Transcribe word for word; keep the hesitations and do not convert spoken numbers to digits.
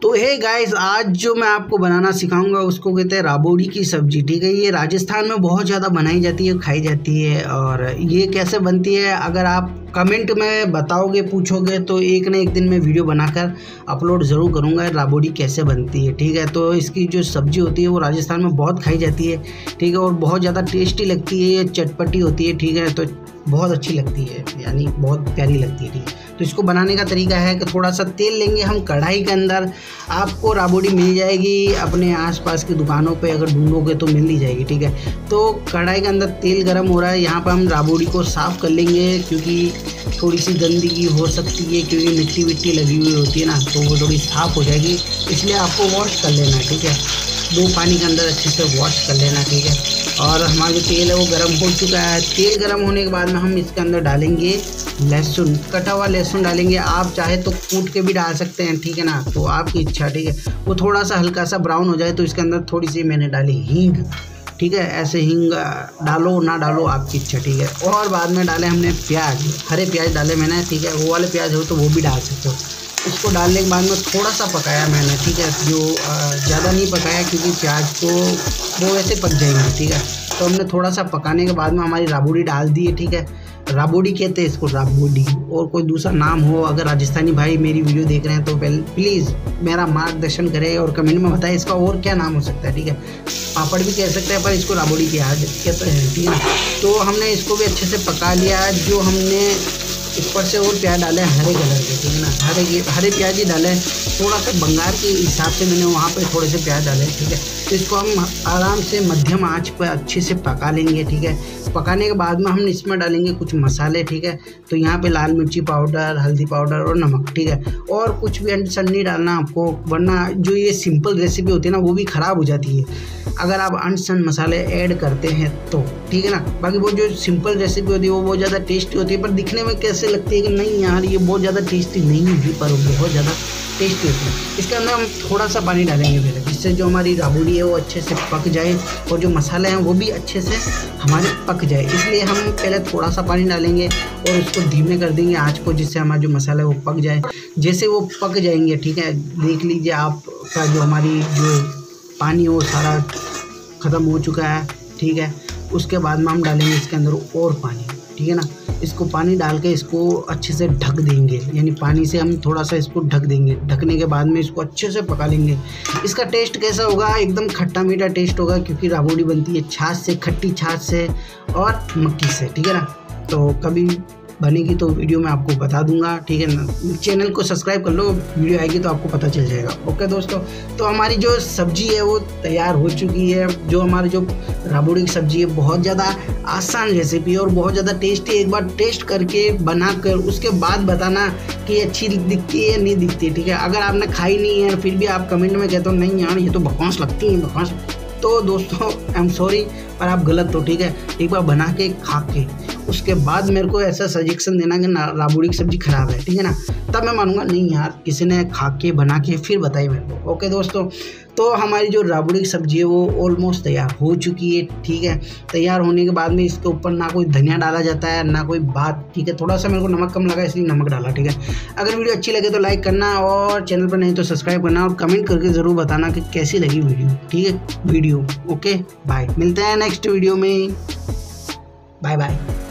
तो hey guys, आज जो मैं आपको बनाना सिखाऊंगा उसको कहते हैं राबोड़ी की सब्जी। ठीक है, ये राजस्थान में बहुत ज़्यादा बनाई जाती है, खाई जाती है। और ये कैसे बनती है अगर आप कमेंट में बताओगे, पूछोगे तो एक ना एक दिन मैं वीडियो बनाकर अपलोड ज़रूर करूँगा राबोड़ी कैसे बनती है। ठीक है, तो इसकी जो सब्ज़ी होती है वो राजस्थान में बहुत खाई जाती है। ठीक है, और बहुत ज़्यादा टेस्टी लगती है, चटपटी होती है। ठीक है, तो बहुत अच्छी लगती है, यानी बहुत प्यारी लगती है। ठीक है, तो इसको बनाने का तरीका है कि थोड़ा सा तेल लेंगे हम कढ़ाई के अंदर। आपको राबोड़ी मिल जाएगी अपने आसपास की दुकानों पे, अगर ढूंढोगे तो मिल ही जाएगी। ठीक है, तो कढ़ाई के अंदर तेल गरम हो रहा है। यहाँ पर हम राबोड़ी को साफ़ कर लेंगे क्योंकि थोड़ी सी गंदगी हो सकती है, क्योंकि मिट्टी विट्टी लगी हुई होती है ना, तो वो थोड़ी साफ़ हो जाएगी, इसलिए आपको वॉश कर लेना है। ठीक है, दो पानी के अंदर अच्छे से वॉश कर लेना। ठीक है, और हमारा जो तेल है वो गर्म हो चुका है। तेल गर्म होने के बाद में हम इसके अंदर डालेंगे लहसुन, कटा हुआ लहसुन डालेंगे। आप चाहे तो कूट के भी डाल सकते हैं, ठीक है ना, तो आपकी इच्छा। ठीक है, वो थोड़ा सा हल्का सा ब्राउन हो जाए तो इसके अंदर थोड़ी सी मैंने डाली हींग। ठीक है, ऐसे हींग डालो ना डालो आपकी इच्छा। ठीक है, और बाद में डाले हमने प्याज, हरे प्याज डाले मैंने। ठीक है, वो वाले प्याज हो तो वो भी डाल सकते हो। इसको डालने के बाद में थोड़ा सा पकाया मैंने। ठीक है, जो ज़्यादा नहीं पकाया क्योंकि प्याज को वो वैसे पक जाएंगे। ठीक है, तो हमने थोड़ा सा पकाने के बाद में हमारी राबोड़ी डाल दी है। ठीक है, राबोड़ी कहते हैं इसको, राबोड़ी, और कोई दूसरा नाम हो। अगर राजस्थानी भाई मेरी वीडियो देख रहे हैं तो पहले प्लीज़ मेरा मार्गदर्शन करें और कमेंट में बताएं इसका और क्या नाम हो सकता है। ठीक है, पापड़ भी कह सकते हैं पर इसको राबोड़ी की याद कहते हैं। ठीक है, तो हमने इसको भी अच्छे से पका लिया। जो हमने ऊपर से और प्याज डाले हरे कलर के, ठीक है ना, हरे हरे प्याज ही डाले। थोड़ा सा बंगार के हिसाब से मैंने वहाँ पे थोड़े से प्याज डाले। ठीक है, तो इसको हम आराम से मध्यम आंच पर अच्छे से पका लेंगे। ठीक है, पकाने के बाद में हम इसमें डालेंगे कुछ मसाले। ठीक है, तो यहाँ पे लाल मिर्ची पाउडर, हल्दी पाउडर और नमक। ठीक है, और कुछ भी अंड नहीं डालना आपको, वरना जो ये सिंपल रेसिपी होती है ना वो भी ख़राब हो जाती है अगर आप अनसन मसाले ऐड करते हैं तो। ठीक है ना, बाकी वो जो सिंपल रेसिपी होती है वो बहुत ज़्यादा टेस्टी होती है, पर दिखने में कैसे लगती है कि नहीं यार ये बहुत ज़्यादा टेस्टी नहीं होगी, पर बहुत ज़्यादा टेस्टी होती है। इसके अंदर हम थोड़ा सा पानी डालेंगे पहले, जिससे जो हमारी राबोड़ी है वो अच्छे से पक जाए और जो मसाले हैं वो भी अच्छे से हमारे पक जाए। इसलिए हम पहले थोड़ा सा पानी डालेंगे और उसको धीमे कर देंगे आँच को, जिससे हमारा जो मसाला है वो पक जाए। जैसे वो पक जाएंगे, ठीक है, देख लीजिए आपका जो हमारी जो पानी है वो सारा ख़त्म हो चुका है। ठीक है, उसके बाद में हम डालेंगे इसके अंदर और पानी। ठीक है ना, इसको पानी डाल के इसको अच्छे से ढक देंगे, यानी पानी से हम थोड़ा सा इसको ढक देंगे। ढकने के बाद में इसको अच्छे से पका लेंगे। इसका टेस्ट कैसा होगा? एकदम खट्टा मीठा टेस्ट होगा, क्योंकि राबोड़ी बनती है छाछ से, खट्टी छाछ से और मक्की से। ठीक है ना, तो कभी बनेगी तो वीडियो में आपको बता दूंगा। ठीक है ना, चैनल को सब्सक्राइब कर लो, वीडियो आएगी तो आपको पता चल जाएगा। ओके दोस्तों, तो हमारी जो सब्जी है वो तैयार हो चुकी है। जो हमारी जो राबोड़ी की सब्जी है बहुत ज़्यादा आसान रेसिपी है और बहुत ज़्यादा टेस्टी। एक बार टेस्ट करके बना कर उसके बाद बताना कि अच्छी दिखती है या नहीं दिखती। ठीक है, अगर आपने खाई नहीं है फिर भी आप कमेंट में कहते हो नहीं यार ये तो बकवास लगती है, बकवास, तो दोस्तों आई एम सॉरी, पर आप गलत हो। ठीक है, एक बार बना के खा के उसके बाद मेरे को ऐसा सजेशन देना कि राबोड़ी की सब्ज़ी ख़राब है, ठीक है ना, तब मैं मानूंगा नहीं यार किसी ने खा के बना के फिर बताई मेरे को। ओके दोस्तों, तो हमारी जो राबोड़ी की सब्ज़ी है वो ऑलमोस्ट तैयार हो चुकी है। ठीक है, तैयार होने के बाद में इसके ऊपर ना कोई धनिया डाला जाता है ना कोई बात। ठीक है, थोड़ा सा मेरे को नमक कम लगा इसलिए नमक डाला। ठीक है, अगर वीडियो अच्छी लगे तो लाइक करना और चैनल पर नहीं तो सब्सक्राइब करना और कमेंट करके ज़रूर बताना कि कैसी लगी वीडियो। ठीक है, वीडियो ओके, बाय, मिलते हैं नेक्स्ट वीडियो में, बाय बाय।